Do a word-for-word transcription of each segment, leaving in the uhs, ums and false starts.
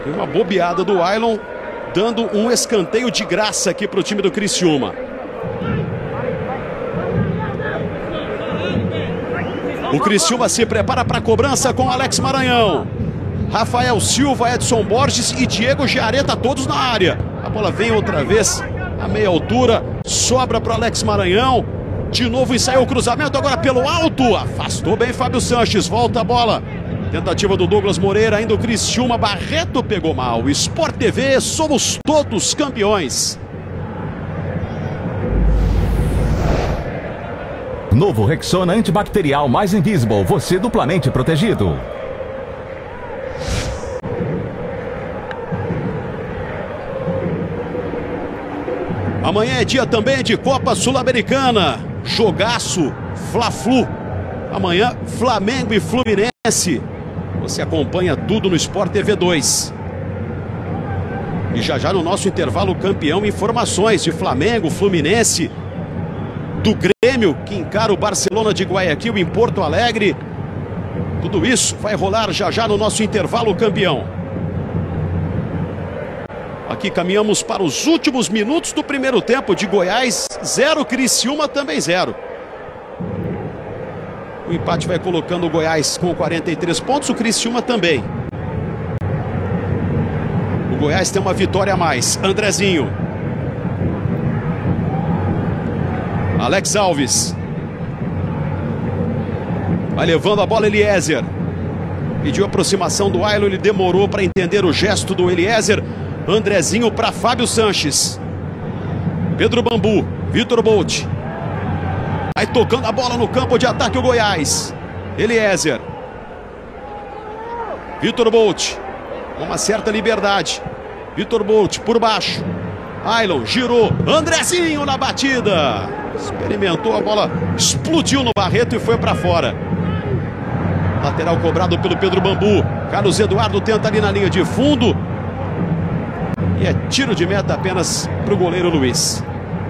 Uma bobeada do Ailon, dando um escanteio de graça aqui para o time do Criciúma. O Criciúma se prepara para a cobrança com Alex Maranhão. Rafael Silva, Edson Borges e Diego Giareta, todos na área. A bola vem outra vez a meia altura, sobra para o Alex Maranhão. De novo ensaiou o cruzamento, agora pelo alto. Afastou bem Fábio Sanches, volta a bola. Tentativa do Douglas Moreira, ainda o Criciúma. Barreto pegou mal. Sport T V, somos todos campeões. Novo Rexona antibacterial mais Invisible, você duplamente protegido. Amanhã é dia também de Copa Sul-Americana. Jogaço, Fla-Flu. Amanhã, Flamengo e Fluminense. Você acompanha tudo no Sport T V dois. E já já no nosso intervalo campeão, informações de Flamengo, Fluminense, do Grêmio, que encara o Barcelona de Guayaquil em Porto Alegre. Tudo isso vai rolar já já no nosso intervalo campeão. Aqui caminhamos para os últimos minutos do primeiro tempo. De Goiás, zero, Criciúma também zero. O empate vai colocando o Goiás com quarenta e três pontos, o Criciúma também. O Goiás tem uma vitória a mais. Andrezinho. Alex Alves. Vai levando a bola Eliezer. Pediu aproximação do Ailon, ele demorou para entender o gesto do Eliezer. Andrezinho para Fábio Sanches. Pedro Bambu, Vitor Bolt. Vai tocando a bola no campo de ataque o Goiás. Eliezer. Vitor Bolt. Com uma certa liberdade. Vitor Bolt por baixo. Ailon girou. Andrezinho na batida. Experimentou, a bola explodiu no Barreto e foi para fora. Lateral cobrado pelo Pedro Bambu. Carlos Eduardo tenta ali na linha de fundo. E é tiro de meta apenas para o goleiro Luiz.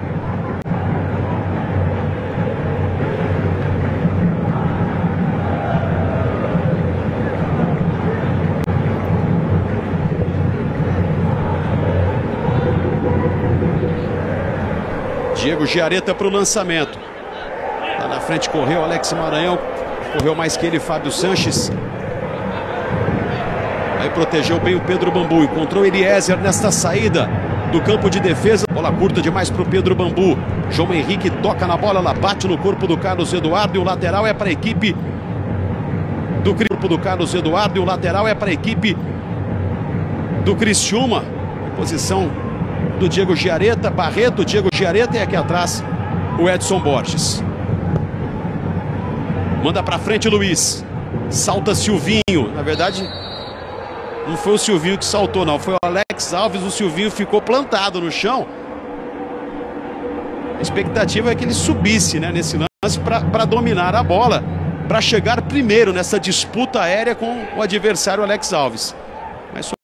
Diego Giareta para o lançamento. Lá na frente correu Alex Maranhão. Correu mais que ele, Fábio Sanches. Aí protegeu bem o Pedro Bambu. Encontrou Eliezer nesta saída do campo de defesa. Bola curta demais para o Pedro Bambu. João Henrique toca na bola, ela bate no corpo do Carlos Eduardo. E o lateral é para a equipe do corpo do Carlos Eduardo. E o lateral é para a equipe do Criciúma. Posição do Diego Giareta. Barreto, Diego Giareta e aqui atrás o Edson Borges. Manda para frente Luiz. Salta Silvinho. Na verdade, não foi o Silvinho que saltou, não. Foi o Alex Alves. O Silvinho ficou plantado no chão. A expectativa é que ele subisse, né, nesse lance para dominar a bola, para chegar primeiro nessa disputa aérea com o adversário Alex Alves. Mas